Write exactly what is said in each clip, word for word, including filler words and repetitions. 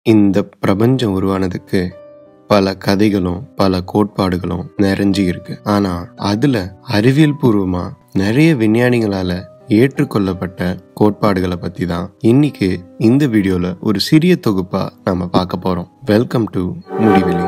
இந்த பிரபஞ்சம் உருவானதுக்கு பல கதைகளும் பல கோட்பாடுகளும் நிறைஞ்சு இருக்கு. ஆனா அதுல அறிவியல் பூர்வமா நிறைய விஞ்ஞானிகளால ஏற்றுக்கொள்ளப்பட்ட கோட்பாடுகளை பத்தி தான் இன்னைக்கு இந்த வீடியோல ஒரு சிறிய தொகுப்பா நாம பார்க்க போறோம். Welcome to Mudiveli.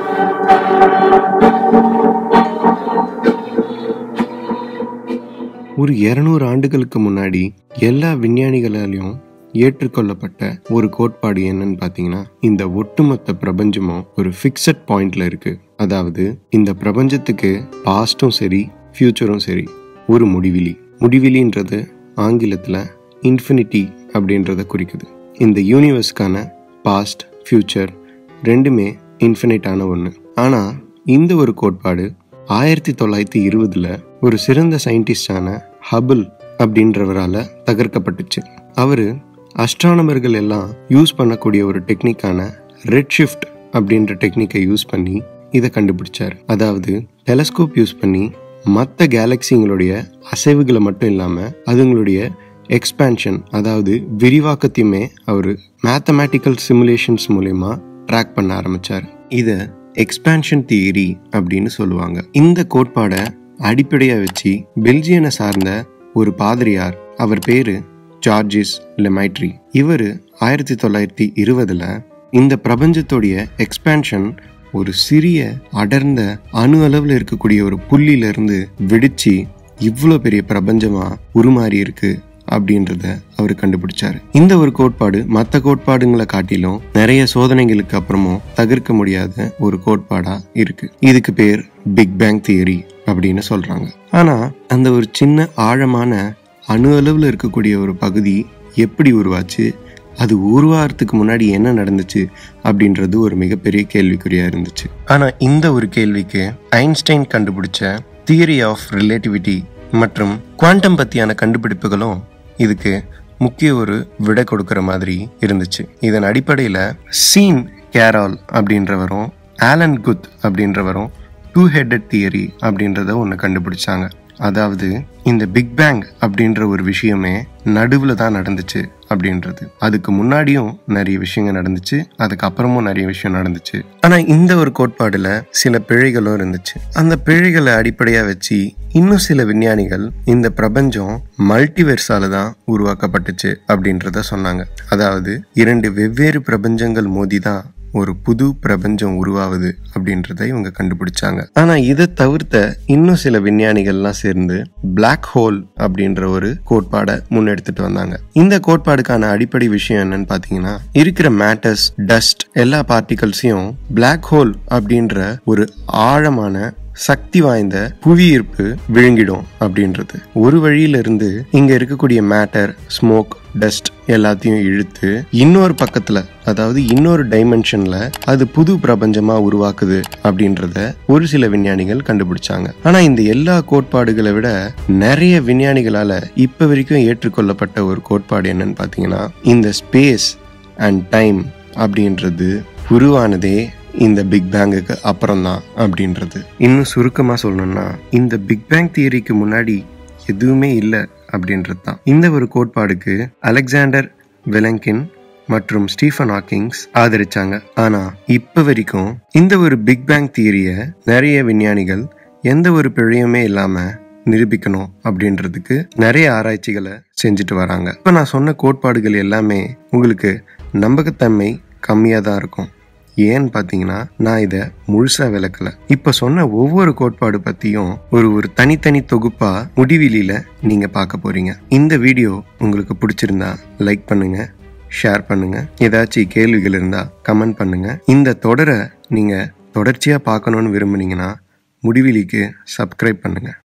ஒரு இருநூறு ஆண்டுகளுக்கு முன்னாடி எல்லா விஞ்ஞானிகளாலையும் ஏற்றுக்கொள்ளப்பட்ட ஒரு கோட்பாடு என்னன்னு பாத்தீங்கன்னா, இந்த ஒட்டுமொத்த பிரபஞ்சமும் ஒரு ஃபிக்ஸட் பாயிண்ட்ல இருக்கு. அதாவது இந்த பிரபஞ்சத்துக்கு பாஸ்டும் சரி ஃபியூச்சரும் சரி ஒரு முடிவிலி. முடிவிலின்றது ஆங்கிலத்துல இன்ஃபினிட்டி அப்படின்றத குறிக்குது. இந்த யூனிவர்ஸ்க்கான பாஸ்ட் ஃபியூச்சர் ரெண்டுமே இன்ஃபினிட்டான ஒன்று. ஆனா இந்த ஒரு கோட்பாடு ஆயிரத்தி தொள்ளாயிரத்தி இருபதுல ஒரு சிறந்த சயின்டிஸ்டான ஹபிள் அப்படின்றவரால தகர்க்கப்பட்டுச்சு. அவரு அஸ்ட்ரானமர்கள் எல்லாம் யூஸ் பண்ணக்கூடிய ஒரு டெக்னிக்கான ரெட் ஷிஃப்ட் அப்படின்ற டெக்னிக்கை யூஸ் பண்ணி இதை கண்டுபிடிச்சார். அதாவது டெலஸ்கோப் யூஸ் பண்ணி மற்ற கேலக்சிங்களுடைய அசைவுகளை மட்டும் இல்லாம அதுங்களுடைய எக்ஸ்பேன்ஷன் அதாவது விரிவாக்கத்தையுமே அவர் மேத்தமேட்டிக்கல் சிமுலேஷன்ஸ் மூலமா ட்ராக் பண்ண ஆரம்பிச்சார். இதை எக்ஸ்பேன்ஷன் தியரி அப்படின்னு சொல்லுவாங்க. இந்த கோட்பாடை அடிப்படையா வச்சு பெல்ஜியனை சார்ந்த ஒரு பாதிரியார், அவர் பேரு ஜார்ஜிஸ் லெமைட்ரி, இவர் ஆயிரத்தி தொள்ளாயிரத்தி இருபதுல இந்த பிரபஞ்சத்துடைய எக்ஸ்பேன்ஷன் ஒரு சிறிய அடர்ந்த அணு அளவில் இருக்கக்கூடிய ஒரு புள்ளியில இருந்து வெடிச்சு இவ்வளோ பெரிய பிரபஞ்சமா உருமாறி இருக்கு அப்படின்றத அவர் கண்டுபிடிச்சாரு. இந்த ஒரு கோட்பாடு மற்ற கோட்பாடுங்களை காட்டிலும் நிறைய சோதனைகளுக்கு அப்புறமும் தவிர்க்க முடியாத ஒரு கோட்பாடா இருக்கு. இதுக்கு பேர் பிக் பேங் தியரி அப்படின்னு சொல்றாங்க. ஆனா அந்த ஒரு சின்ன ஆழமான அணு அளவில் இருக்கக்கூடிய ஒரு பகுதி எப்படி உருவாச்சு, அது உருவாகிறதுக்கு முன்னாடி என்ன நடந்துச்சு அப்படின்றது ஒரு மிகப்பெரிய கேள்விக்குறியா இருந்துச்சு. ஆனா இந்த ஒரு கேள்விக்கு ஐன்ஸ்டைன் கண்டுபிடிச்ச தியரி ஆஃப் ரிலேட்டிவிட்டி மற்றும் குவாண்டம் பத்தியான கண்டுபிடிப்புகளும் இதுக்கு முக்கிய ஒரு விடை கொடுக்கிற மாதிரி இருந்துச்சு. இதன் அடிப்படையில சீன் கேரால் அப்படின்றவரும் ஆலன் குத் அப்படின்றவரும் டூ ஹெட்டட் தியரி அப்படின்றத ஒன்று கண்டுபிடிச்சாங்க. அதாவது இந்த பிக் பேங் அப்படின்ற ஒரு விஷயமே நடுவில் தான் நடந்துச்சு அப்படின்றது. அதுக்கு முன்னாடியும் நிறைய விஷயங்கள் நடந்துச்சு, அதுக்கப்புறமும் நிறைய விஷயம் நடந்துச்சு. ஆனா இந்த ஒரு கோட்பாடுல சில பிழைகளும் இருந்துச்சு. அந்த பிழைகளை அடிப்படையா வச்சு இன்னும் சில விஞ்ஞானிகள் இந்த பிரபஞ்சம் மல்டிவெர்ஸால தான் உருவாக்கப்பட்டுச்சு அப்படின்றத சொன்னாங்க. அதாவது இரண்டு வெவ்வேறு பிரபஞ்சங்கள் மோதிதான் ஒரு புது பிரபஞ்சம் உருவாகுது அப்படின்றத இவங்க கண்டுபிடிச்சாங்க. ஆனா இதை தவிர்த்த இன்னும் சில விஞ்ஞானிகள்லாம் சேர்ந்து பிளாக் ஹோல் அப்படின்ற ஒரு கோட்பாடை முன்னெடுத்துட்டு வந்தாங்க. இந்த கோட்பாடுக்கான அடிப்படை விஷயம் என்னன்னு பாத்தீங்கன்னா, இருக்கிற மேட்டர்ஸ், டஸ்ட், எல்லா பார்ட்டிகல்ஸையும் பிளாக் ஹோல் அப்படின்ற ஒரு ஆழமான சக்தி வாய்ந்த புவியீர்ப்பு விழுங்கிடும் அப்படின்றது. ஒரு வழியில இருந்து இங்க இருக்கக்கூடிய மேட்டர், ஸ்மோக், டஸ்ட் எல்லாத்தையும் இழுத்து இன்னொரு பக்கத்துல அதாவது இன்னொரு டைமென்ஷன்ல அது புது பிரபஞ்சமா உருவாக்குது அப்படின்றத ஒரு சில விஞ்ஞானிகள் கண்டுபிடிச்சாங்க. ஆனா இந்த எல்லா கோட்பாடுகளை விட நிறைய விஞ்ஞானிகளால இப்ப வரைக்கும் ஏற்றுக்கொள்ளப்பட்ட ஒரு கோட்பாடு என்னன்னு பாத்தீங்கன்னா, இந்த ஸ்பேஸ் அண்ட் டைம் அப்படின்றது உருவானதே இந்த பிக் பேங்குக்கு அப்புறம் தான் அப்படின்றது. இன்னும் சுருக்கமா சொல்லணும்னா, இந்த பிக் பேங் தியரிக்கு முன்னாடி எதுவுமே இல்லை அப்படின்றது தான். இந்த ஒரு கோட்பாடுக்கு அலெக்சாண்டர் வெலங்கின் மற்றும் ஸ்டீஃபன் ஹாக்கிங்ஸ் ஆதரிச்சாங்க. ஆனா இப்ப வரைக்கும் இந்த ஒரு பிக் பேங் தியரிய நிறைய விஞ்ஞானிகள் எந்த ஒரு பிழையுமே இல்லாம நிரூபிக்கணும் அப்படின்றதுக்கு நிறைய ஆராய்ச்சிகளை செஞ்சுட்டு வராங்க. இப்ப நான் சொன்ன கோட்பாடுகள் எல்லாமே உங்களுக்கு நம்பகத்தன்மை கம்மியா தான் இருக்கும். ஏன்னு பாத்தீங்கன்னா, நான் இதை முழுசா விளக்கல. இப்ப சொன்ன ஒவ்வொரு கோட்பாடு பத்தியும் ஒரு ஒரு தனித்தனி தொகுப்பா முடிவிலியில நீங்க பார்க்க போறீங்க. இந்த வீடியோ உங்களுக்கு பிடிச்சிருந்தா லைக் பண்ணுங்க, ஷேர் பண்ணுங்க. ஏதாச்சும் கேள்விகள் இருந்தா கமெண்ட் பண்ணுங்க. இந்த தொடரை நீங்க தொடர்ச்சியா பார்க்கணும்னு விரும்புனீங்கன்னா முடிவிலிக்கு சப்ஸ்கிரைப் பண்ணுங்க.